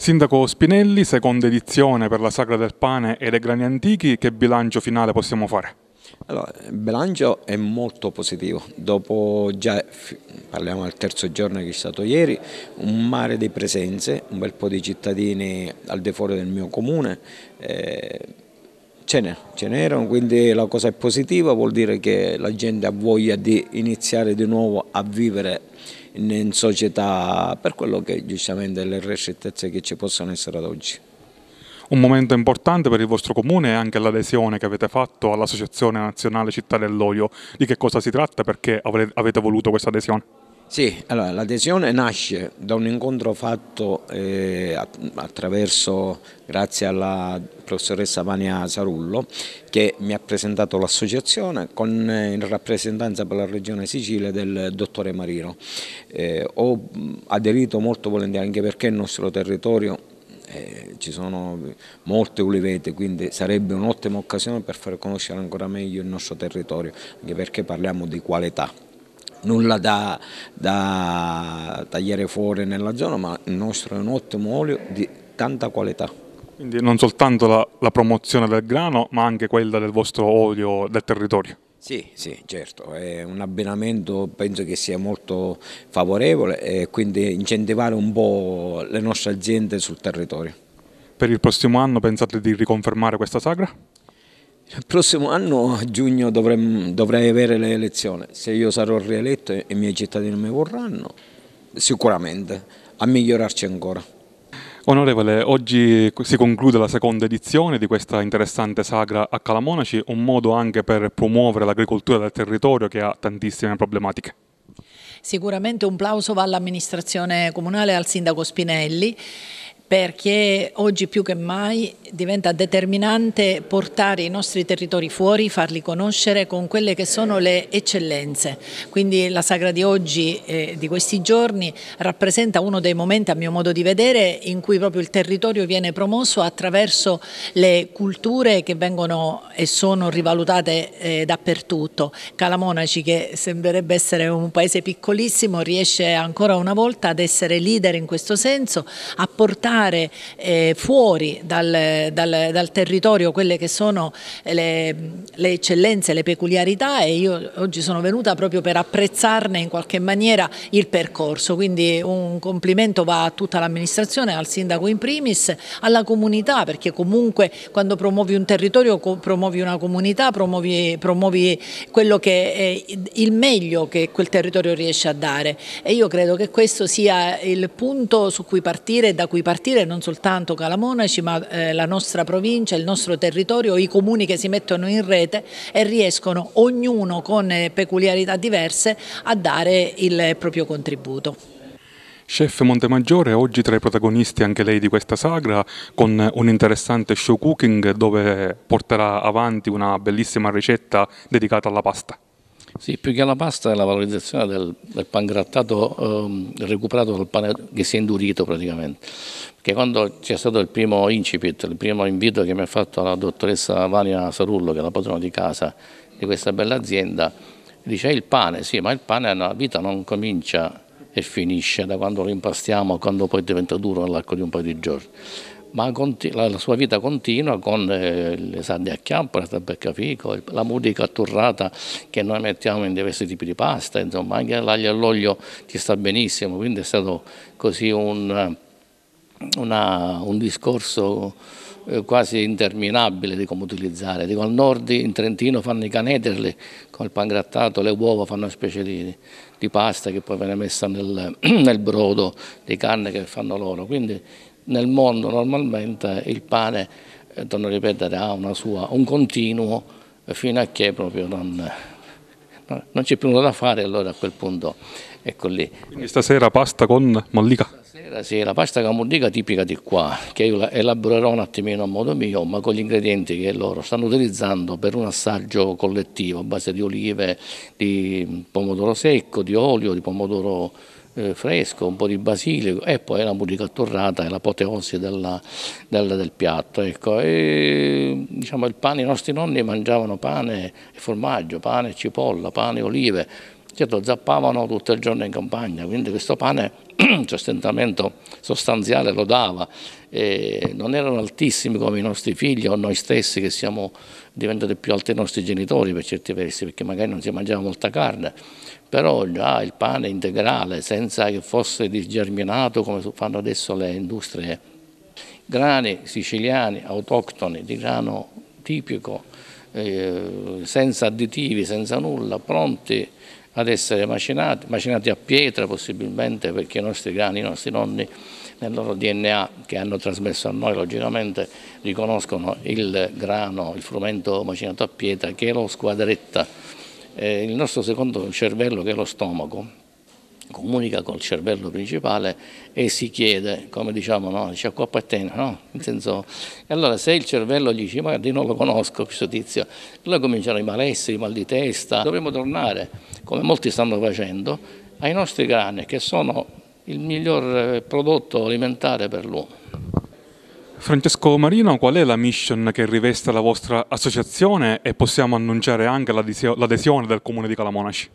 Sindaco Spinelli, seconda edizione per la Sagra del Pane e dei Grani Antichi, che bilancio finale possiamo fare? Allora, il bilancio è molto positivo, dopo già, parliamo del terzo giorno che è stato ieri, un mare di presenze, un bel po' di cittadini al di fuori del mio comune, ce n'erano, quindi la cosa è positiva, vuol dire che la gente ha voglia di iniziare di nuovo a vivere in società per quello che giustamente le ristrettezze che ci possono essere ad oggi. Un momento importante per il vostro comune è anche l'adesione che avete fatto all'Associazione Nazionale Città dell'Olio. Di che cosa si tratta e perché avete voluto questa adesione? Sì, allora, l'adesione nasce da un incontro fatto grazie alla professoressa Vania Sarullo, che mi ha presentato l'associazione in rappresentanza per la regione Sicilia del dottore Marino. Ho aderito molto volentieri anche perché il nostro territorio ci sono molte ulivete, quindi sarebbe un'ottima occasione per far conoscere ancora meglio il nostro territorio, anche perché parliamo di qualità. Nulla da tagliare fuori nella zona, ma il nostro è un ottimo olio di tanta qualità. Quindi non soltanto la promozione del grano, ma anche quella del vostro olio del territorio. Sì, certo, è un abbinamento penso che sia molto favorevole e quindi incentivare un po' le nostre aziende sul territorio. Per il prossimo anno pensate di riconfermare questa sagra? Il prossimo anno, a giugno, dovrei avere le elezioni. Se io sarò rieletto e i miei cittadini mi vorranno, sicuramente a migliorarci ancora. Onorevole, oggi si conclude la seconda edizione di questa interessante sagra a Calamonaci, un modo anche per promuovere l'agricoltura del territorio che ha tantissime problematiche. Sicuramente un plauso va all'amministrazione comunale e al sindaco Spinelli, perché oggi più che mai diventa determinante portare i nostri territori fuori, farli conoscere con quelle che sono le eccellenze. Quindi la sagra di oggi, di questi giorni, rappresenta uno dei momenti, a mio modo di vedere, in cui proprio il territorio viene promosso attraverso le culture che vengono e sono rivalutate dappertutto. Calamonaci, che sembrerebbe essere un paese piccolissimo, riesce ancora una volta ad essere leader in questo senso, a portare fuori dal territorio quelle che sono le eccellenze, le peculiarità, e io oggi sono venuta proprio per apprezzarne in qualche maniera il percorso. Quindi un complimento va a tutta l'amministrazione, al sindaco in primis, alla comunità, perché comunque quando promuovi un territorio promuovi una comunità, promuovi quello che è il meglio che quel territorio riesce a dare, e io credo che questo sia il punto su cui partire e da cui partire non soltanto Calamonaci, ma la nostra provincia, il nostro territorio, i comuni che si mettono in rete e riescono, ognuno con peculiarità diverse, a dare il proprio contributo. Chef Montemaggiore, oggi tra i protagonisti anche lei di questa sagra, con un interessante show cooking dove porterà avanti una bellissima ricetta dedicata alla pasta. Sì, più che alla pasta è la valorizzazione del pangrattato recuperato dal pane che si è indurito praticamente. Perché quando c'è stato il primo incipit, il primo invito che mi ha fatto la dottoressa Vania Sarullo, che è la padrona di casa di questa bella azienda, dice il pane, sì, ma il pane nella vita non comincia e finisce da quando lo impastiamo a quando poi diventa duro nell'arco di un paio di giorni. Ma la sua vita continua con le sarde a chiampo, la tabaccafico, la mudica atturrata che noi mettiamo in diversi tipi di pasta, insomma anche l'aglio all'olio ci sta benissimo, quindi è stato così un discorso quasi interminabile di come utilizzare. Dico, al nord in Trentino fanno i canederli con il pangrattato, le uova fanno una specie di pasta che poi viene messa nel brodo di carne che fanno loro, quindi nel mondo normalmente il pane, torno a ripetere, ha un continuo fino a che proprio non c'è più nulla da fare, allora a quel punto ecco lì. Quindi stasera pasta con mollica? Stasera sì, la pasta con mollica tipica di qua, che io elaborerò un attimino a modo mio, ma con gli ingredienti che loro stanno utilizzando per un assaggio collettivo a base di olive, di pomodoro secco, di olio, di pomodoro fresco, un po' di basilico e poi la mollica attorrata e l'apoteosi del piatto. Ecco. E, diciamo, il pane, i nostri nonni mangiavano pane e formaggio, pane e cipolla, pane e olive, certo zappavano tutto il giorno in campagna, quindi questo pane sostentamento sostanziale lo dava, non erano altissimi come i nostri figli o noi stessi che siamo diventati più alti dei nostri genitori per certi versi, perché magari non si mangiava molta carne, però già il pane integrale senza che fosse disgerminato come fanno adesso le industrie, grani siciliani, autoctoni, di grano tipico, senza additivi, senza nulla, pronti ad essere macinati a pietra possibilmente, perché i nostri grani, i nostri nonni nel loro DNA che hanno trasmesso a noi logicamente riconoscono il grano, il frumento macinato a pietra che lo squadretta. Il nostro secondo cervello, che è lo stomaco, comunica col cervello principale e si chiede, come diciamo, no? Dice, qua appartiene, no? Nel senso, e allora se il cervello gli dice, ma io non lo conosco questo tizio, allora cominciano i malesseri, i mal di testa. Dovremmo tornare, come molti stanno facendo, ai nostri grani, che sono il miglior prodotto alimentare per l'uomo. Francesco Marino, qual è la mission che riveste la vostra associazione e possiamo annunciare anche l'adesione del Comune di Calamonaci?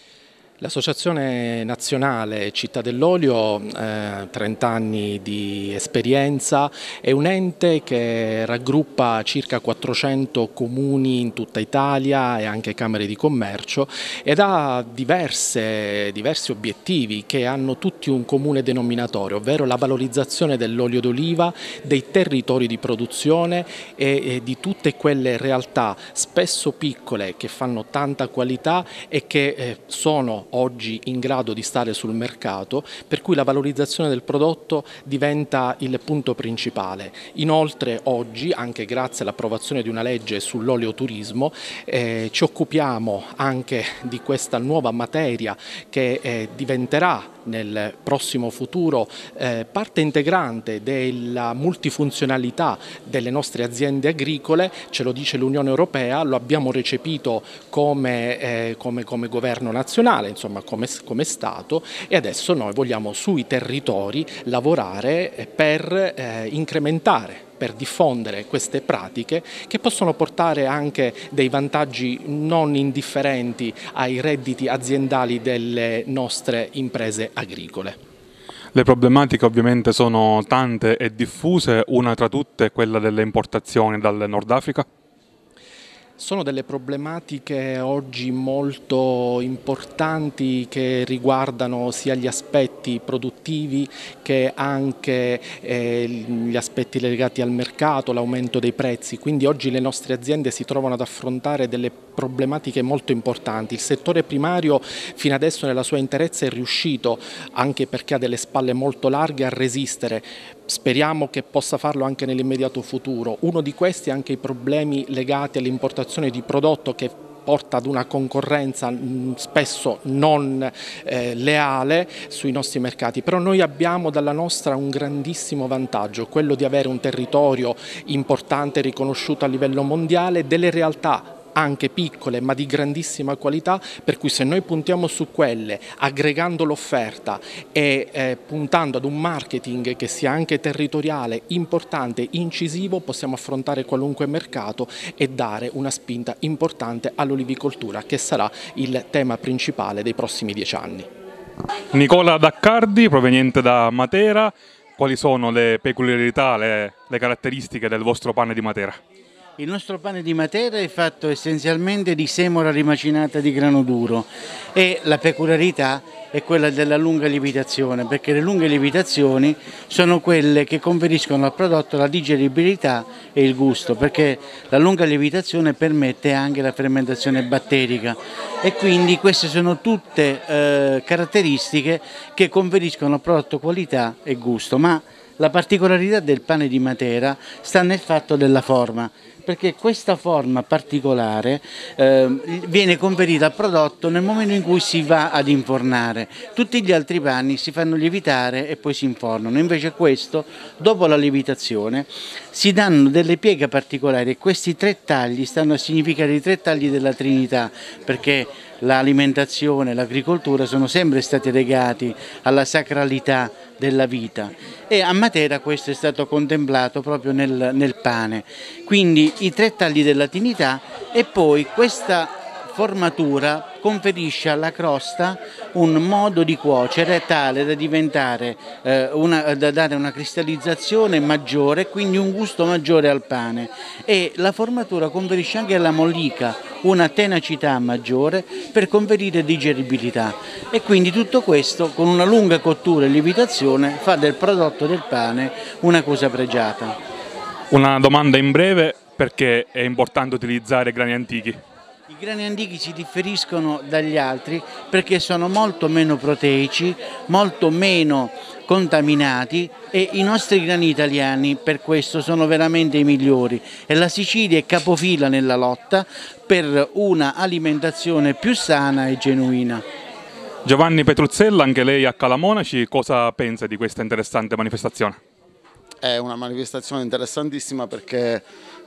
L'Associazione Nazionale Città dell'Olio, 30 anni di esperienza, è un ente che raggruppa circa 400 comuni in tutta Italia e anche camere di commercio ed ha diversi obiettivi che hanno tutti un comune denominatore, ovvero la valorizzazione dell'olio d'oliva, dei territori di produzione e di tutte quelle realtà spesso piccole che fanno tanta qualità e che sono oggi in grado di stare sul mercato, per cui la valorizzazione del prodotto diventa il punto principale. Inoltre oggi, anche grazie all'approvazione di una legge sull'oleoturismo, ci occupiamo anche di questa nuova materia che diventerà nel prossimo futuro parte integrante della multifunzionalità delle nostre aziende agricole. Ce lo dice l'Unione Europea, lo abbiamo recepito come governo nazionale, insomma come Stato, e adesso noi vogliamo sui territori lavorare per incrementare, per diffondere queste pratiche che possono portare anche dei vantaggi non indifferenti ai redditi aziendali delle nostre imprese agricole. Le problematiche ovviamente sono tante e diffuse, una tra tutte è quella delle importazioni dal Nord Africa. Sono delle problematiche oggi molto importanti che riguardano sia gli aspetti produttivi che anche gli aspetti legati al mercato, l'aumento dei prezzi, quindi oggi le nostre aziende si trovano ad affrontare delle problematiche molto importanti. Il settore primario fino adesso nella sua interezza è riuscito, anche perché ha delle spalle molto larghe, a resistere. Speriamo che possa farlo anche nell'immediato futuro. Uno di questi è anche i problemi legati all'importazione di prodotto che porta ad una concorrenza spesso non leale sui nostri mercati, però noi abbiamo dalla nostra un grandissimo vantaggio, quello di avere un territorio importante riconosciuto a livello mondiale, delle realtà anche piccole ma di grandissima qualità, per cui se noi puntiamo su quelle, aggregando l'offerta e puntando ad un marketing che sia anche territoriale, importante, incisivo, possiamo affrontare qualunque mercato e dare una spinta importante all'olivicoltura, che sarà il tema principale dei prossimi 10 anni. Nicola Daccardi, proveniente da Matera, quali sono le peculiarità, le caratteristiche del vostro pane di Matera? Il nostro pane di Matera è fatto essenzialmente di semola rimacinata di grano duro e la peculiarità è quella della lunga lievitazione, perché le lunghe lievitazioni sono quelle che conferiscono al prodotto la digeribilità e il gusto, perché la lunga lievitazione permette anche la fermentazione batterica e quindi queste sono tutte caratteristiche che conferiscono al prodotto qualità e gusto, ma la particolarità del pane di Matera sta nel fatto della forma, perché questa forma particolare viene conferita al prodotto nel momento in cui si va ad infornare. Tutti gli altri panni si fanno lievitare e poi si infornano, invece questo, dopo la lievitazione, si danno delle pieghe particolari e questi 3 tagli stanno a significare i 3 tagli della Trinità, perché l'alimentazione e l'agricoltura sono sempre stati legati alla sacralità della vita e a Matera questo è stato contemplato proprio nel pane, quindi i 3 tagli della Trinità e poi questa formatura conferisce alla crosta un modo di cuocere tale da diventare da dare una cristallizzazione maggiore e quindi un gusto maggiore al pane, e la formatura conferisce anche alla mollica una tenacità maggiore per conferire digeribilità, e quindi tutto questo con una lunga cottura e lievitazione fa del prodotto del pane una cosa pregiata. Una domanda in breve, perché è importante utilizzare grani antichi? I grani antichi si differiscono dagli altri perché sono molto meno proteici, molto meno contaminati, e i nostri grani italiani per questo sono veramente i migliori, e la Sicilia è capofila nella lotta per una alimentazione più sana e genuina. Giovanni Petruzzella, anche lei a Calamonaci, cosa pensa di questa interessante manifestazione? È una manifestazione interessantissima perché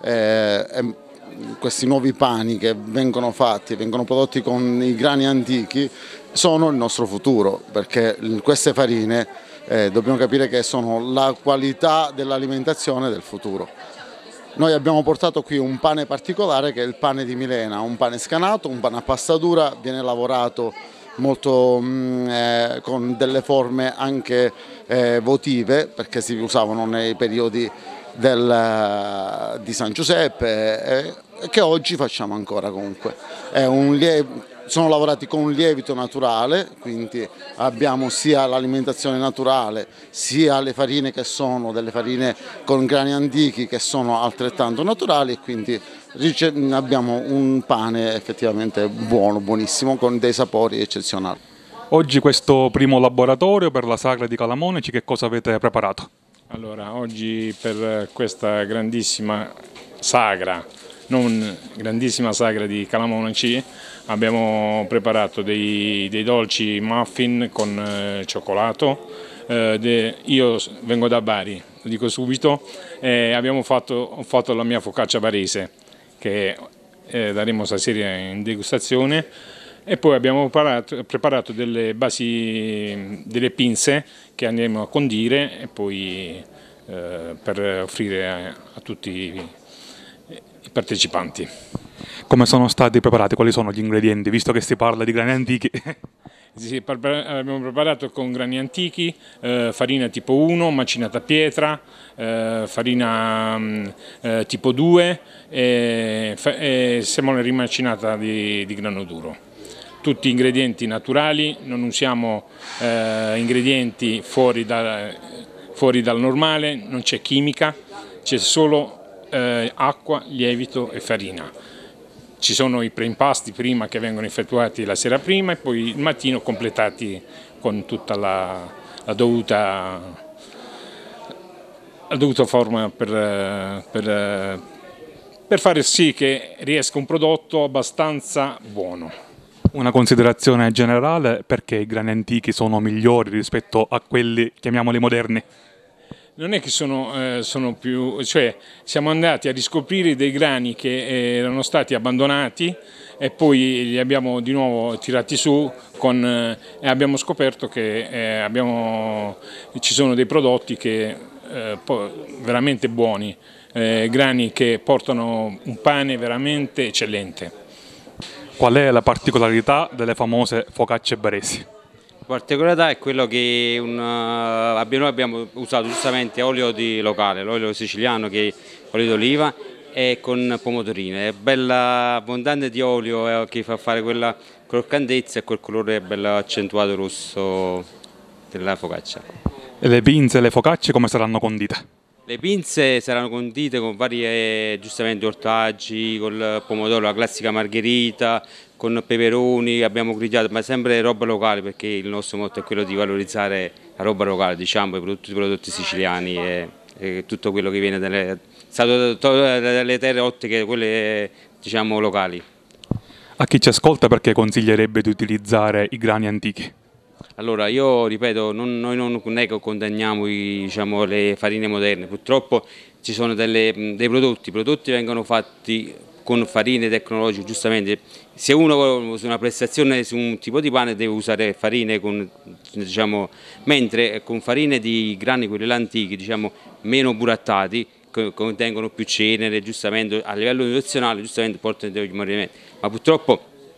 questi nuovi pani che vengono fatti, vengono prodotti con i grani antichi, sono il nostro futuro, perché queste farine dobbiamo capire che sono la qualità dell'alimentazione del futuro. Noi abbiamo portato qui un pane particolare che è il pane di Milena, un pane scanato, un pane a pasta dura, viene lavorato molto con delle forme anche votive, perché si usavano nei periodi di San Giuseppe, che oggi facciamo ancora comunque. Sono lavorati con un lievito naturale, quindi abbiamo sia l'alimentazione naturale sia le farine che sono delle farine con grani antichi che sono altrettanto naturali, e quindi abbiamo un pane effettivamente buono, buonissimo, con dei sapori eccezionali. Oggi questo primo laboratorio per la Sagra di Calamonaci, che cosa avete preparato? Allora, oggi per questa grandissima sagra, non grandissima sagra di Calamonaci, abbiamo preparato dei dolci muffin con cioccolato. Io vengo da Bari, lo dico subito, ho fatto la mia focaccia barese che daremo stasera in degustazione, e poi abbiamo preparato delle pinze che andremo a condire e poi per offrire a tutti i partecipanti. Come sono stati preparati? Quali sono gli ingredienti, visto che si parla di grani antichi? Sì, abbiamo preparato con grani antichi, farina tipo 1 macinata a pietra, farina tipo 2 e semola rimacinata di grano duro. Tutti ingredienti naturali, non usiamo ingredienti fuori dal normale, non c'è chimica, c'è solo acqua, lievito e farina. Ci sono i preimpasti prima che vengono effettuati la sera prima e poi il mattino completati con tutta la dovuta forma per fare sì che riesca un prodotto abbastanza buono. Una considerazione generale, perché i grani antichi sono migliori rispetto a quelli, chiamiamoli, moderni? Non è che sono più, cioè siamo andati a riscoprire dei grani che erano stati abbandonati e poi li abbiamo di nuovo tirati su e abbiamo scoperto che ci sono dei prodotti che veramente buoni, grani che portano un pane veramente eccellente. Qual è la particolarità delle famose focacce baresi? La particolarità è quello che noi abbiamo usato giustamente olio locale, l'olio siciliano che è olio d'oliva, e con pomodorini. È bella abbondante di olio che fa fare quella croccantezza e quel colore bello accentuato rosso della focaccia. E le pinze e le focacce come saranno condite? Le pinze saranno condite con vari giustamente ortaggi, col pomodoro, la classica margherita, con peperoni, abbiamo grigliato, ma sempre roba locale, perché il nostro motto è quello di valorizzare la roba locale, diciamo, i prodotti siciliani e tutto quello che viene dalle terre ottiche, quelle diciamo locali. A chi ci ascolta, perché consiglierebbe di utilizzare i grani antichi? Allora, io ripeto, noi non è che condanniamo le farine moderne, purtroppo ci sono dei prodotti vengono fatti con farine tecnologiche, giustamente. Se uno vuole una prestazione su un tipo di pane deve usare farine mentre con farine di grani, quelli antichi, meno burattati, contengono più cenere, giustamente a livello nutrizionale, giustamente portano dei movimenti. Ma purtroppo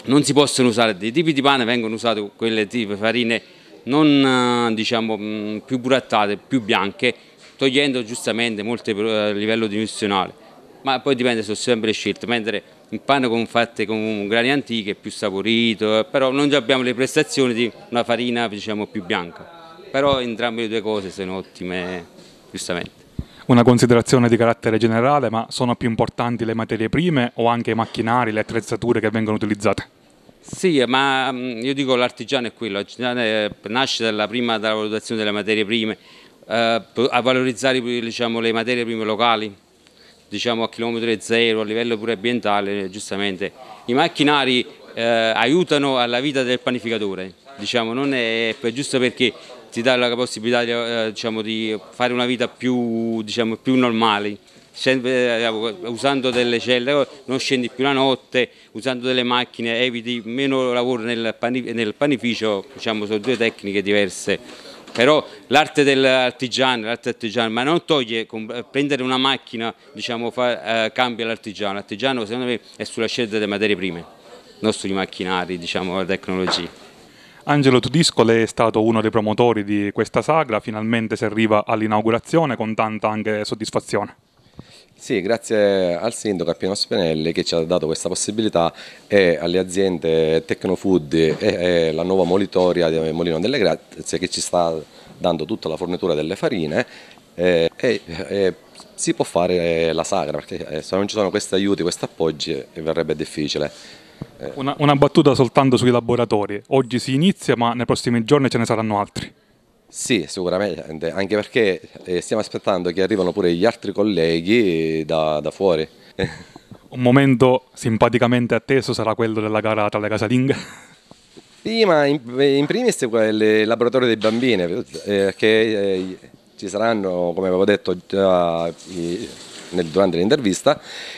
non si possono usare dei tipi di pane, vengono usate quelle tipi farine non diciamo più burattate, più bianche, togliendo giustamente molte a livello nutrizionale, ma poi dipende, sono sempre le scelte, mentre il pane fatte con grani antiche è più saporito, però non abbiamo le prestazioni di una farina diciamo più bianca, però entrambe le due cose sono ottime giustamente. Una considerazione di carattere generale, ma sono più importanti le materie prime o anche i macchinari, le attrezzature che vengono utilizzate? Sì, ma io dico l'artigiano è quello, l'artigiano nasce dalla valutazione delle materie prime, a valorizzare diciamo, le materie prime locali, diciamo a chilometro zero, a livello pure ambientale, giustamente. I macchinari aiutano alla vita del panificatore, diciamo, non è giusto perché ti dà la possibilità diciamo, di fare una vita più, diciamo, più normale. Usando delle celle, non scendi più la notte, usando delle macchine eviti meno lavoro nel panificio, diciamo, sono due tecniche diverse. Però l'arte dell'artigiano, ma non toglie, prendere una macchina diciamo, cambia l'artigiano secondo me è sulla scelta delle materie prime, non sui macchinari, diciamo, la tecnologia. Angelo Tudisco, lei è stato uno dei promotori di questa sagra, finalmente si arriva all'inaugurazione con tanta anche soddisfazione. Sì, grazie al sindaco a Piano Spinelli che ci ha dato questa possibilità e alle aziende Tecnofood e la nuova molitoria del Molino delle Grazie che ci sta dando tutta la fornitura delle farine e si può fare la sagra perché se non ci sono questi aiuti, questi appoggi verrebbe difficile. Una battuta soltanto sui laboratori, oggi si inizia ma nei prossimi giorni ce ne saranno altri. Sì, sicuramente, anche perché stiamo aspettando che arrivano pure gli altri colleghi da fuori. Un momento simpaticamente atteso sarà quello della gara tra le casalinghe. Prima, in primis, il laboratorio dei bambini, che ci saranno, come avevo detto già durante l'intervista,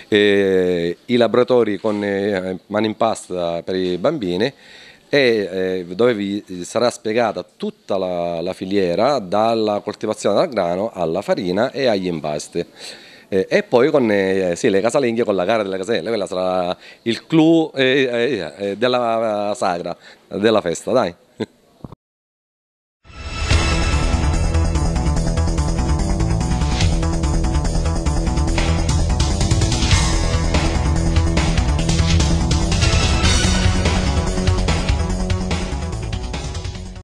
i laboratori con mani in pasta per i bambini, dove vi sarà spiegata tutta la filiera dalla coltivazione del grano alla farina e agli impasti. E poi con sì, le casalinghe con la gara delle caselle, quella sarà il clou della sagra, della festa, dai.